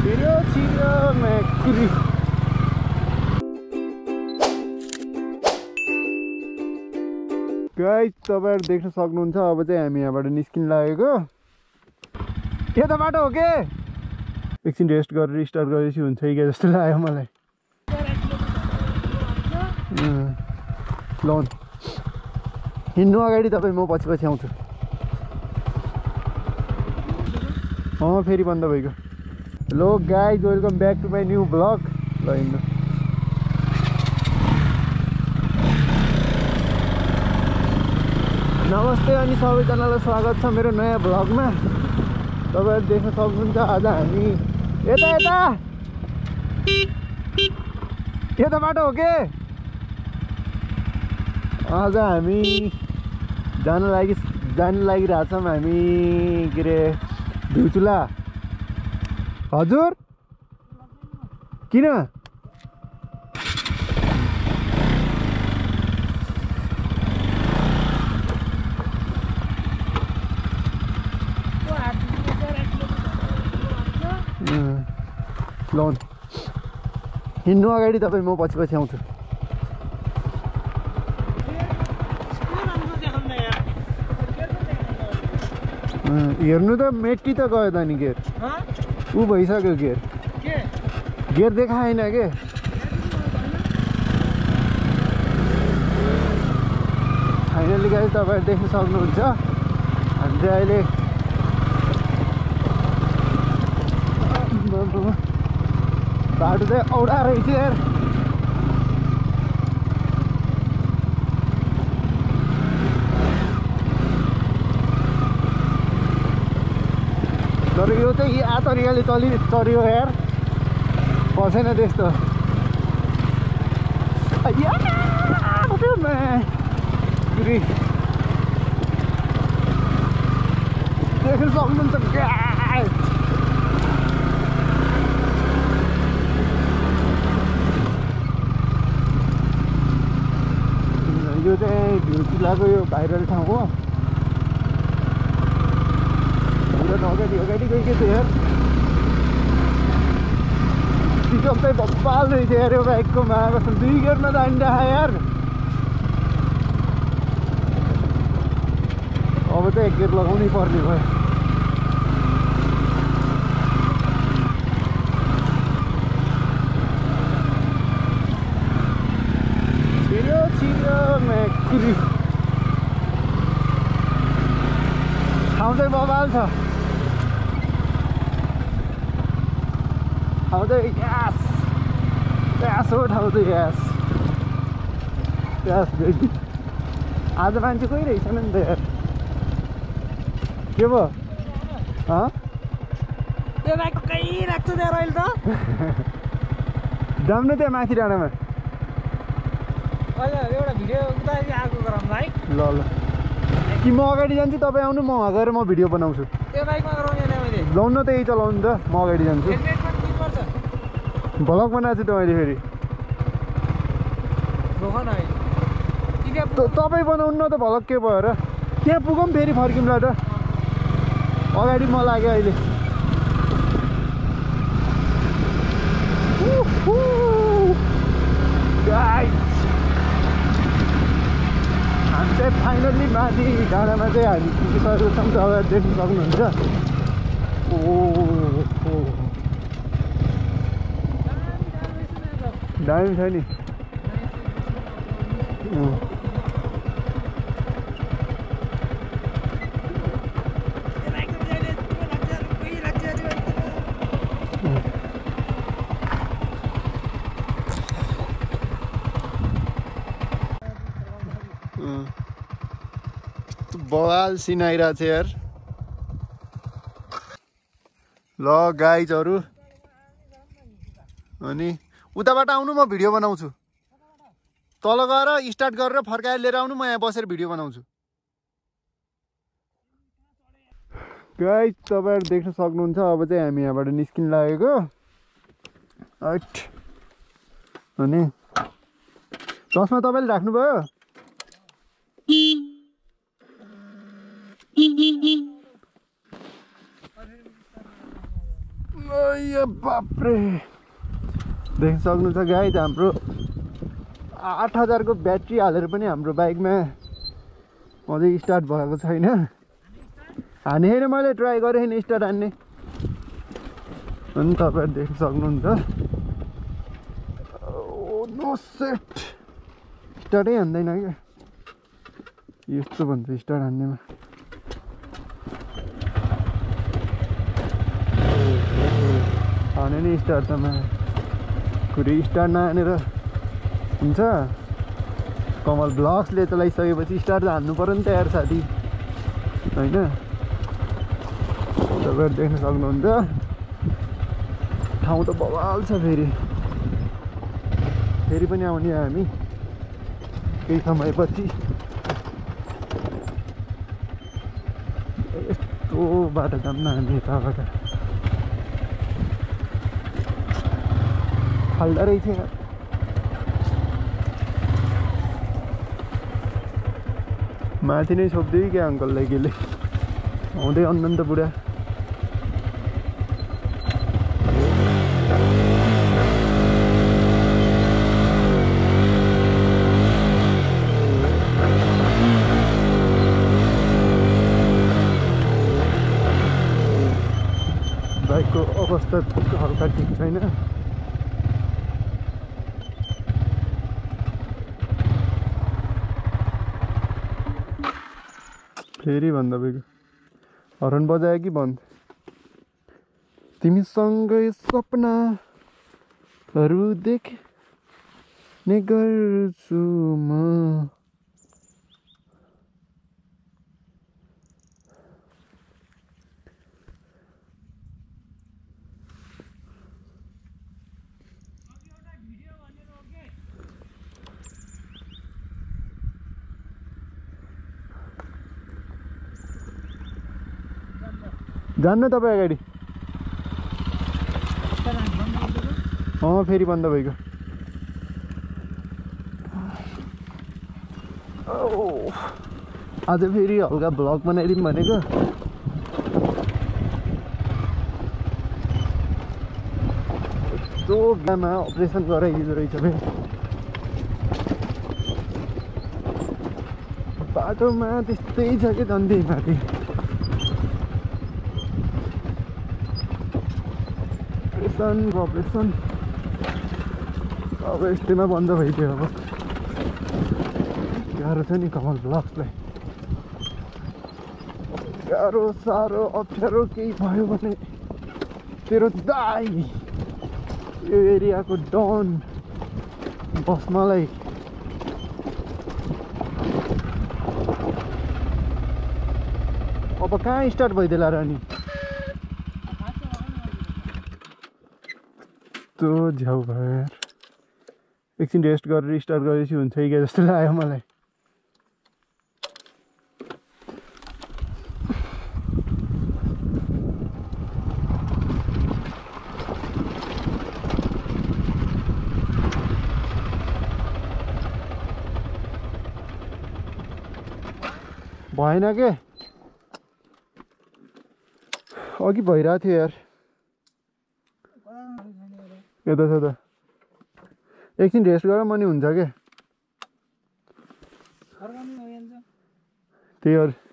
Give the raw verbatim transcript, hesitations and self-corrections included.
छिरो छिरो मेकुरी। Guys तपाईहरु देख्न सक्नुहुन्छ अब चाहिँ हामी यहाँबाट निस्किन लागेको। यता बाटो हो के? एकछिन रेस्ट गरेर स्टार्ट गरेपछि हुन्छ कि क्या जस्तो लाग्यो मलाई। ल हिँड्नु अगाडि तपाईँ म पछि पछि आउँछु। अँ फेरि बन्द भइगयो। Hello guys welcome back to my new blog. ल हिँड्नु। नमस्ते अनि सबैजनालाई स्वागत छ मेरो नयाँ ब्लगमा। तपाईहरु देख्न सक्नुहुन्छ आज हामी यता यता यता बाटो हो के? आज हामी जान लागि जान लागिरहेछौँ हामी के अरे भिउचुला। हजुर किन? ल हिँड्नु अगाडि तपाईँ म पछि पछि आउँछु। हेर्नु त मेटी त गयो त नि गेर ऊ भइसक्यो गेर गेर देखाएन के? फाइनली गाइस तपाईहरु देख्न सक्नुहुन्छ हामी चाहिँ अहिले बाटो चाहिँ औडा रहेछ यार। तर यो चाहिँ आ तरिकाले चलि चढ्यो यार, बसेन त्यस्तो। देख्न सक्नुहुन्छ गाइस यो चाहिँ भिउचुलाको यो भाइरल ठाउँ हो। अगाडि अगाडि गइके थियो यार। पिकअप चाहिँ बब्बाल रहेछ यार यो बाइकको। मागो दुई गेयरमा जानिरह यार। अब चाहिँ एक गेयर लगाउनै पर्ने भयो। छिरो छिरो मेकुरी। ठाउँ चाहिँ बबाल छ। ठाउँ चाहिँ ग्यास ग्यास हो ठाउँ चाहिँ ग्यास ग्यास बेबी। आज मान्छे कोही रहेछन् नि त यार। के भयो? त्यो बाइक कहीँ राख्छु त्यहाँ अहिले त जाम न त्यहाँ माथि डाँडामा। अहिले एउटा भिडियो उता आएको गरौँ है। ल ल कि म अगाडि जान्छु तपाईँ आउनु, म गएर म भिडियो बनाउँछु। त्यो बाइकमा गराउने मैले लाउनु त यही चलाउनु त, म अगाडि जान्छु। भ्लग बनाएको छु त मैले फेरि। तपाईँ बनाउनु न त भ्लग, के भयो र? त्यहाँ पुगौँ फेरि फर्किउँला त। अगाडि म लाग्यो अहिले। हामी चाहिँ फाइनल्ली माथि डाँडामा चाहिँ हामी पुगिसकेको छौँ। तपाईँहरू देख्न सक्नुहुन्छ। ओ दामी छ नि। बवाल सिन आइरहेको छ यार। ल गाइजहरू अनि उताबाट आउनु, म भिडियो बनाउँछु। तल गएर स्टार्ट गरेर फर्काएर लिएर आउनु, म यहाँ बसेर भिडियो बनाउँछु। गाइज तपाईहरु देख्न सक्नुहुन्छ अब चाहिँ हामी यहाँबाट निस्किन लागेको। हट अनि चस्मा तपाईले राख्नुभयो? बाप्रे देख्न सक्नु छ गाइज हाम्रो आठ हजारको ब्याट्री हालेर पनि हाम्रो बाइकमा अझै स्टार्ट भएको छैन। हाने होइन मैले ट्राई गरेँ नि स्टार्ट हान्ने अनि तपाईँहरू देख्न सक्नुहुन्छ नो सेट स्टार्टै हान्दैन क्या यस्तो भन्छ स्टार्ट हान्नेमा। हाने नि स्टार्ट त मलाई कुरै स्टार्ट नहानेर हुन्छ। कमल ब्लग्सले चलाइसकेपछि स्टार्ट त हान्नु पऱ्यो नि त यार साथी होइन। तपाईँहरू देख्न सक्नुहुन्छ ठाउँ त बवाल छ। फेरि फेरि पनि आउने हामी केही समयपछि। यस्तो बाटो जाऊँ न हामी यताबाट फाल्दा रहेछ यार। माथि नै छोप्दै क्या अङ्कललाई केले आउँदै अन्त बुढा। बाइकको अवस्था हल्का ठिक छैन। फेरि भन्दा बेग हर्न बजायो कि बन्द। तिमीसँगै सपनाहरू देख्ने गर्छु म। जान्न तपाईँ अगाडि। अँ फेरि बन्द भइगयो। आज फेरि हल्का भ्लग बनाइदिउँ भनेको यस्तो बिहामा अपरेसन गराइदिँदो रहेछ फेरि बाटोमा त्यस्तै छ कि झन्डै माथि। अपरेसन अब यस्तैमा बन्द भइदियो। अब गाह्रो छ नि कमल ब्लग्सलाई। गाह्रो साह्रो अप्ठ्यारो केही भयो भने तेरो दाइ यो एरियाको डन बस्नलाई अब कहाँ स्टार्ट भइदिएला र नि यस्तो झ्याउ भयो यार। एकछिन रेस्ट गरेर स्टार्ट गरेपछि हुन्छ कि जस्तो लाग्यो मलाई। भएन के अघि भइरहेको थियो यार। यता छ त एकछिन रेस्ट गर मनी हुन्छ के त्यही हो।